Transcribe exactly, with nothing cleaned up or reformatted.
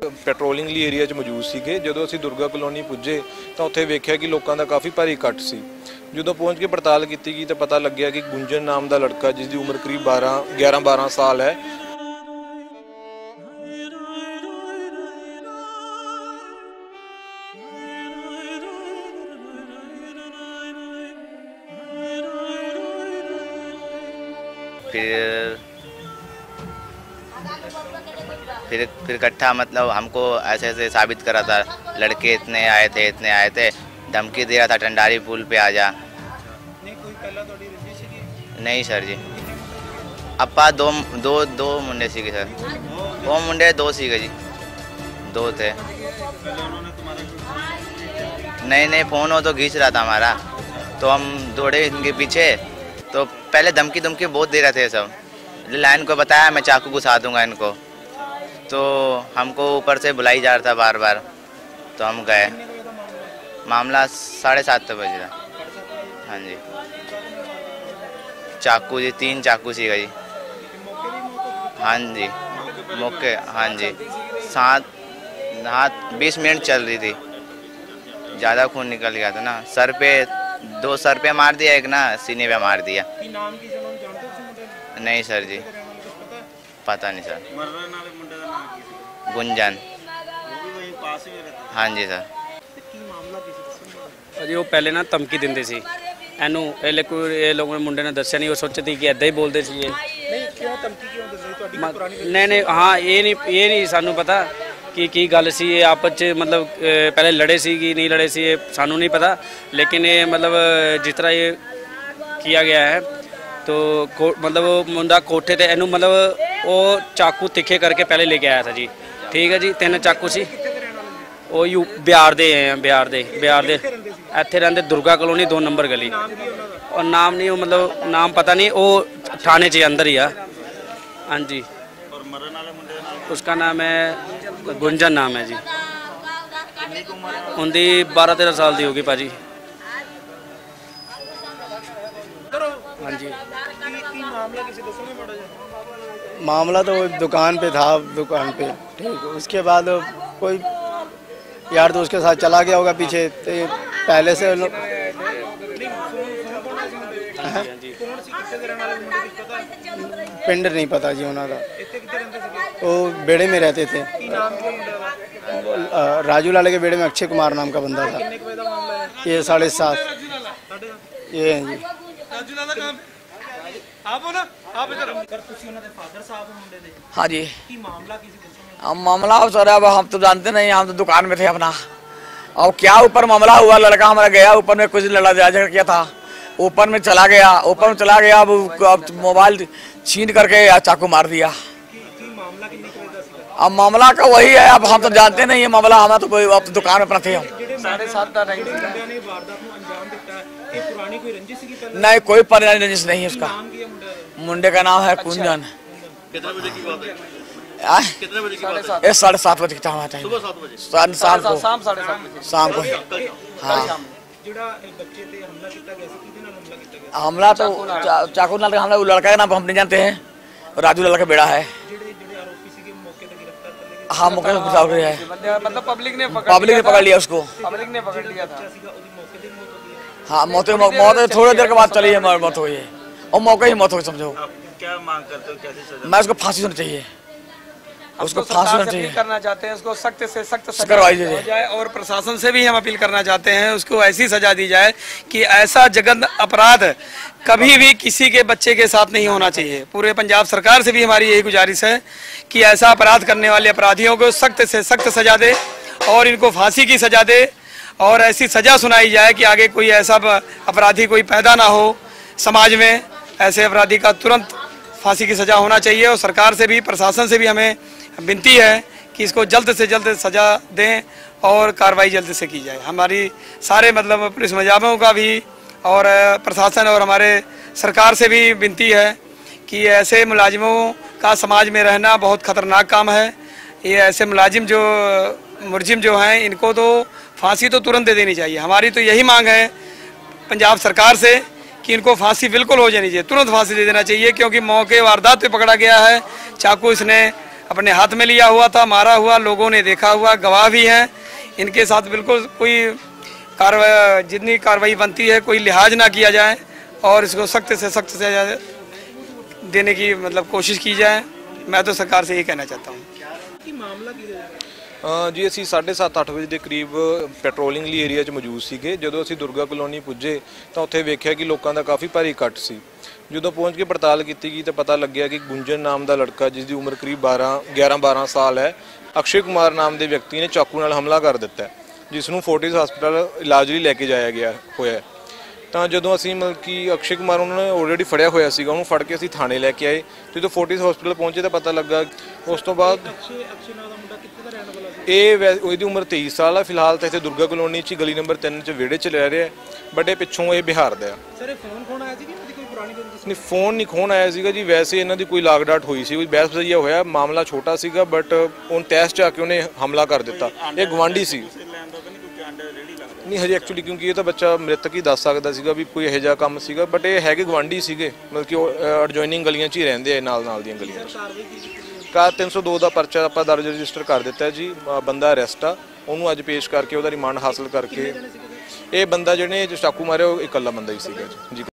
Patrolling ਲਈ area 'ਚ ਮੌਜੂਦ ਸੀਗੇ। ਜਦੋਂ ਅਸੀਂ ਦੁਰਗਾ ਕਲੋਨੀ ਪੁੱਜੇ ਤਾਂ ਉੱਥੇ ਵੇਖਿਆ ਕਿ ਲੋਕਾਂ ਦਾ ਕਾਫੀ ਭਾਰੀ ਇਕੱਠ ਸੀ। ਜਦੋਂ ਪਹੁੰਚ ਕੇ ਪੜਤਾਲ ਕੀਤੀ ਗਈ ਤਾਂ ਪਤਾ ਲੱਗਿਆ ਕਿ ਗੁੰਜਨ ਨਾਮ ਦਾ ਲੜਕਾ, ਜਿਸ ਦੀ ਉਮਰ ਕਰੀਬ ਬਾਰਾਂ ਗਿਆਰਾਂ ਬਾਰਾਂ ਸਾਲ ਹੈ, फिर फिर फिर इकट्ठा मतलब हमको ऐसे ऐसे साबित करा था, लड़के इतने आए थे इतने आए थे, धमकी दे रहा था टंडारी पुल पे आ जा। नहीं कोई पहला तो नहीं सर जी, अपा दो दो दो मुंडे सीखे सर, वो मुंडे दो सीखे जी, दो थे। नहीं नहीं फ़ोन हो तो खींच रहा था हमारा, तो हम दौड़े इनके पीछे, तो पहले धमकी धमकी बहुत दे रहे थे सब। लाइन को बताया मैं चाकू घुसा दूंगा इनको, तो हमको ऊपर से बुलाई जा रहा था बार बार, तो हम गए। मामला साढ़े सात बजे था। हाँ जी, चाकू जी, तीन चाकू सी गई। हाँ जी मौके, हाँ जी सात हाथ बीस मिनट चल रही थी, ज़्यादा खून निकल गया था ना। सर पे दो सर पे मार दिया, एक ना सीने पे मार दिया। नहीं सर जी पता नहीं सर। गुंजन। हाँ जी सर। जी वो पहले ना धमकी दिंदे सी एनू, ए कोई ये लोगों ने मुंडे ने दस्या नहीं, वो सोचे थी कि इदा ही बोलते सी। नहीं नहीं हाँ ये नहीं ये नहीं सानू पता कि की गल सी, ये आपस च मतलब पहले लड़े सी कि नहीं लड़े सी, ये सानू नहीं पता। लेकिन ये मतलब जिस तरह ये किया गया है, तो मतलब वो मुंडा कोठे ते एनू मतलब वो चाकू तिखे करके पहले लेके आया था जी। ठीक है जी, तीन चाकू सी। वो यू बिहार दे हैं, बिहार दे बिहार दे इत्थे रहंदे दुर्गा कलोनी दो नंबर गली। और नाम नहीं, वो मतलब नाम पता नहीं, वो थाने च अंदर ही आ। हाँ जी, उसका नाम है गुंजन नाम है जी। उनकी बारह तेरह साल की होगी भाजी। हाँ जी, मामला तो दुकान पे था, दुकान पे ठीक। उसके बाद कोई यार दोस्त के साथ चला गया होगा पीछे, तो पहले से लो... पिंड नहीं पता जी उन्होंने, वो बेड़े में रहते थे। राजू लाले के बेड़े में अक्षय कुमार नाम का बंदा था। ये साढ़े सात ये हैं जी। हाँ जी, हम मामला सर अब हम तो जानते नहीं, हम तो दुकान में थे अपना। और क्या ऊपर मामला हुआ, लड़का हमारा गया ऊपर में, कुछ लड़ा झगड़ा किया था, ऊपर में चला गया, ऊपर में चला गया। अब मोबाइल छीन करके चाकू मार दिया। अब मामला का वही है, अब हम तो जानते नहीं है मामला, हमें तो कोई अब तो दुकान में अपना थे हम। नहीं कोई पुरानी रंजिश नहीं है उसका। मुंडे का नाम है कुंजन। कितने बजे की बात है? कितने बजे की बात है? साढ़े सात बजे का टाइम, सुबह सात बजे, शाम को, शाम साढ़े सात बजे शाम को। हाँ हमला तो चाकू नाल हमला, लड़का का नाम हम नहीं जानते हैं, राजू लाल का बेड़ा है। हाँ मौके से बचाव किया है, मतलब पब्लिक ने पब्लिक ने पकड़ लिया उसको, पब्लिक ने पकड़ लिया था। हाँ मौत मौत थोड़ी देर के बाद चली है, मौत हुई है और मौके ही मौत हो समझो। क्या मांग करते हो, कैसी सजा? मैं उसको फांसी होनी चाहिए, उसको फांसी होनी चाहिए करना चाहते हैं, उसको सख्त से सख्त सजा करवाई जाए। और प्रशासन से भी हम अपील करना चाहते हैं, उसको ऐसी सजा दी जाए कि ऐसा जघन्य अपराध कभी भी किसी के बच्चे के साथ नहीं होना चाहिए। पूरे पंजाब सरकार से भी हमारी यही गुजारिश है कि ऐसा अपराध करने वाले अपराधियों को सख्त से सख्त सजा दे और इनको फांसी की सजा दे, और ऐसी सजा सुनाई जाए कि आगे कोई ऐसा अपराधी कोई पैदा ना हो समाज में। ऐसे अपराधी का तुरंत फांसी की सजा होना चाहिए। और सरकार से भी, प्रशासन से भी हमें विनती है कि इसको जल्द से जल्द सजा दें और कार्रवाई जल्द से की जाए। हमारी सारे मतलब पुलिस मुलाजिमों का भी और प्रशासन और हमारे सरकार से भी विनती है कि ऐसे मुलाजिमों का समाज में रहना बहुत ख़तरनाक काम है। ये ऐसे मुलाजिम जो मुलजिम जो हैं, इनको तो फांसी तो तुरंत दे देनी चाहिए। हमारी तो यही मांग है पंजाब सरकार से कि इनको फांसी बिल्कुल हो जानी चाहिए, तुरंत फांसी दे देना चाहिए, क्योंकि मौके वारदात पे पकड़ा गया है। चाकू इसने अपने हाथ में लिया हुआ था, मारा हुआ, लोगों ने देखा हुआ, गवाह भी हैं। इनके साथ बिल्कुल कोई कार्रवाई, जितनी कार्रवाई बनती है कोई लिहाज ना किया जाए और इसको सख्त से सख्त सजा देने की मतलब कोशिश की जाए। मैं तो सरकार से यही कहना चाहता हूँ। ਅ ਜੀ ਅਸੀਂ ਸਾਢੇ ਸੱਤ ਅੱਠ ਵਜੇ ਦੇ ਕਰੀਬ ਪੈਟਰੋਲਿੰਗ ਲਈ ਏਰੀਆ 'ਚ ਮੌਜੂਦ ਸੀਗੇ। ਜਦੋਂ ਅਸੀਂ ਦੁਰਗਾ ਕਲੋਨੀ ਪੁੱਜੇ ਤਾਂ ਉੱਥੇ ਵੇਖਿਆ ਕਿ ਲੋਕਾਂ ਦਾ ਕਾਫੀ ਭਾਰੀ ਇਕੱਠ ਸੀ। ਜਦੋਂ ਪਹੁੰਚ ਕੇ ਪੜਤਾਲ ਕੀਤੀ ਗਈ ਤਾਂ ਪਤਾ ਲੱਗਿਆ ਕਿ ਗੁੰਜਨ ਨਾਮ ਦਾ ਲੜਕਾ, ਜਿਸ ਦੀ ਉਮਰ ਕਰੀਬ ਬਾਰਾਂ ਗਿਆਰਾਂ ਬਾਰਾਂ ਸਾਲ ਹੈ, ਅਕਸ਼ੇ ਕੁਮਾਰ ਨਾਮ ਦੇ ਵਿਅਕਤੀ ਨੇ ਚਾਕੂ ਨਾਲ ਹਮਲਾ ਕਰ ਦਿੱਤਾ ਹੈ, ਜਿਸ ਨੂੰ ਫੋਰਟਿਸ ਹਸਪਤਾਲ ਇਲਾਜ ਲਈ ਲੈ ਕੇ ਜਾਇਆ ਗਿਆ ਹੋਇਆ। ਤਾਂ ਜਦੋਂ ਅਸੀਂ ਮਤਲਬ ਕਿ ਅਕਸ਼ੇ ਕੁਮਾਰ ਉਹਨਾਂ ਨੇ ਆਲਰੇਡੀ ਫੜਿਆ ਹੋਇਆ ਸੀਗਾ, ਉਹਨੂੰ ਫੜ ਕੇ ਅਸੀਂ ਥਾਣੇ ਲੈ ਕੇ ਆਏ। ਜਦੋਂ ਫੋਰਟਿਸ ਹਸਪਤਾਲ ਪਹੁੰਚੇ ਤਾਂ ਪਤਾ ਲੱਗਾ। ਉਸ ਤੋਂ ਬਾਅਦ ਇਹ ਉਹਦੀ ਉਮਰ ਤੇਈ ਸਾਲ ਆ। ਫਿਲਹਾਲ ਤਾਂ ਇੱਥੇ ਦੁਰਗਾ ਕਲੋਨੀ 'ਚ ਗਲੀ ਨੰਬਰ ਤਿੰਨ 'ਚ ਵਿਹੜੇ 'ਚ ਰਹਿ ਰਿਹਾ, ਬਟ ਇਹ ਪਿੱਛੋਂ ਇਹ ਬਿਹਾਰ ਦਾ ਆ। ਸਰ ਇਹ ਫੋਨ ਖੋਣ ਆਇਆ ਸੀ ਕਿ ਕੋਈ ਪੁਰਾਣੀ ਨਹੀਂ, ਫੋਨ ਨਹੀਂ ਖੋਣ ਆਇਆ ਸੀਗਾ ਜੀ। ਵੈਸੇ ਇਹਨਾਂ ਦੀ ਕੋਈ ਲਾਗ ਡਾਟ ਹੋਈ ਸੀ, ਕੋਈ ਬਹਿਸ ਬਜ਼ਈਆ ਹੋਇਆ। ਮਾਮਲਾ ਛੋਟਾ ਸੀਗਾ, ਬਟ ਉਹ ਤੈਸ 'ਚ ਆ ਕੇ ਉਹਨੇ ਹਮਲਾ ਕਰ ਦਿੱਤਾ। ਇਹ ਗਵਾਂਢੀ ਸੀ। ਨਹੀਂ ਹਜੇ ਐਕਚੁਅਲੀ, ਕਿਉਂਕਿ ਇਹ ਤਾਂ ਬੱਚਾ ਮ੍ਰਿਤਕ ਹੀ ਦੱਸ ਸਕਦਾ ਸੀਗਾ ਵੀ ਕੋਈ ਇਹੋ ਜਿਹਾ ਕੰਮ ਸੀਗਾ, ਬਟ ਇਹ ਹੈਗੇ ਗਵਾਂਢੀ ਸੀਗੇ, ਮਤਲਬ ਕਿ ਉਹ ਐਡਜੋਇਨਿੰਗ ਗਲੀਆਂ 'ਚ ਹੀ ਰਹਿੰਦੇ ਆ, ਨਾਲ ਨਾਲ ਦੀਆਂ ਗਲੀਆਂ 'ਚ। ਕਾਰ ਤਿੰਨ ਸੌ ਦੋ ਦਾ ਪਰਚਾ ਆਪਾਂ ਦਰਜ ਰਜਿਸਟਰ ਕਰ ਦਿੱਤਾ ਜੀ। ਬੰਦਾ ਅਰੈਸਟ ਆ, ਉਹਨੂੰ ਅੱਜ ਪੇਸ਼ ਕਰਕੇ ਉਹਦਾ ਰਿਮਾਂਡ ਹਾਸਲ ਕਰਕੇ। ਇਹ ਬੰਦਾ ਜਿਹਨੇ ਚਾਕੂ ਮਾਰਿਆ ਉਹ ਇਕੱਲਾ ਬੰਦਾ ਹੀ ਸੀਗਾ ਜੀ।